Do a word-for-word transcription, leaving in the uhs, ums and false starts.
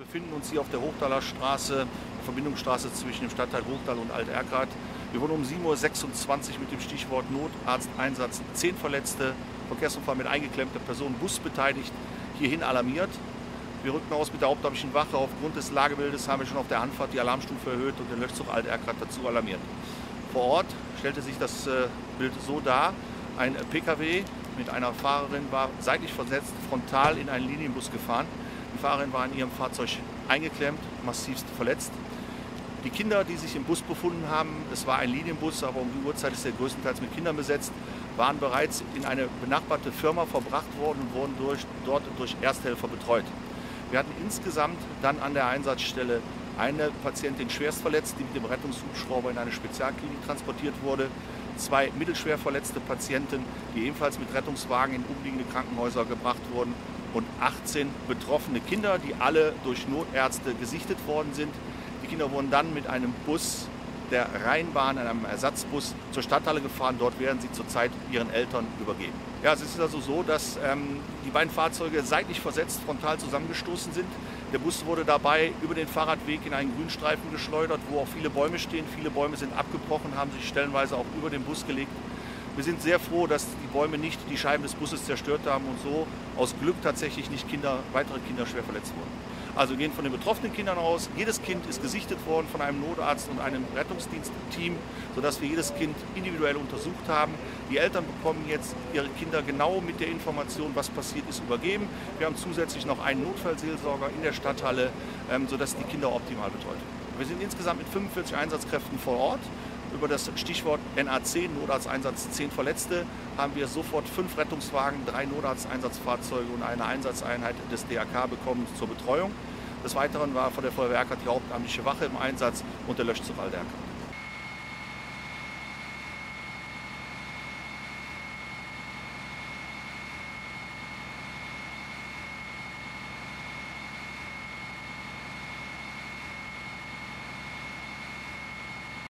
befinden uns hier auf der Hochdaler Straße, der Verbindungsstraße zwischen dem Stadtteil Hochdal und Alt-Erkrath. Wir wurden um sieben Uhr sechsundzwanzig mit dem Stichwort Notarzteinsatz, zehn Verletzte, Verkehrsunfall mit eingeklemmter Person, Bus beteiligt, hierhin alarmiert. Wir rückten aus mit der hauptamtlichen Wache. Aufgrund des Lagebildes haben wir schon auf der Anfahrt die Alarmstufe erhöht und den Löschzug Alt-Erkrath dazu alarmiert. Vor Ort stellte sich das Bild so dar: Ein P K W mit einer Fahrerin war seitlich versetzt frontal in einen Linienbus gefahren. Die Fahrerin war in ihrem Fahrzeug eingeklemmt, massivst verletzt. Die Kinder, die sich im Bus befunden haben, es war ein Linienbus, aber um die Uhrzeit ist er größtenteils mit Kindern besetzt, waren bereits in eine benachbarte Firma verbracht worden und wurden durch, dort durch Ersthelfer betreut. Wir hatten insgesamt dann an der Einsatzstelle eine Patientin schwerst verletzt, die mit dem Rettungshubschrauber in eine Spezialklinik transportiert wurde, zwei mittelschwer verletzte Patienten, die ebenfalls mit Rettungswagen in umliegende Krankenhäuser gebracht wurden, und achtzehn betroffene Kinder, die alle durch Notärzte gesichtet worden sind. Die Kinder wurden dann mit einem Bus der Rheinbahn, einem Ersatzbus, zur Stadthalle gefahren. Dort werden sie zurzeit ihren Eltern übergeben. Ja, es ist also so, dass ähm, die beiden Fahrzeuge seitlich versetzt frontal zusammengestoßen sind. Der Bus wurde dabei über den Fahrradweg in einen Grünstreifen geschleudert, wo auch viele Bäume stehen. Viele Bäume sind abgebrochen, haben sich stellenweise auch über den Bus gelegt. Wir sind sehr froh, dass die Bäume nicht die Scheiben des Busses zerstört haben und so aus Glück tatsächlich nicht Kinder, weitere Kinder schwer verletzt wurden. Also wir gehen von den betroffenen Kindern aus. Jedes Kind ist gesichtet worden von einem Notarzt und einem Rettungsdienstteam, sodass wir jedes Kind individuell untersucht haben. Die Eltern bekommen jetzt ihre Kinder genau mit der Information, was passiert ist, übergeben. Wir haben zusätzlich noch einen Notfallseelsorger in der Stadthalle, sodass die Kinder optimal betreut werden. Wir sind insgesamt mit fünfundvierzig Einsatzkräften vor Ort. Über das Stichwort N A zehn, Notarzteinsatz zehn Verletzte, haben wir sofort fünf Rettungswagen, drei Notarzteinsatzfahrzeuge und eine Einsatzeinheit des D R K bekommen zur Betreuung. Des Weiteren war von der Feuerwehr Erkrath die hauptamtliche Wache im Einsatz und der Löschzug Alt-Erkrath.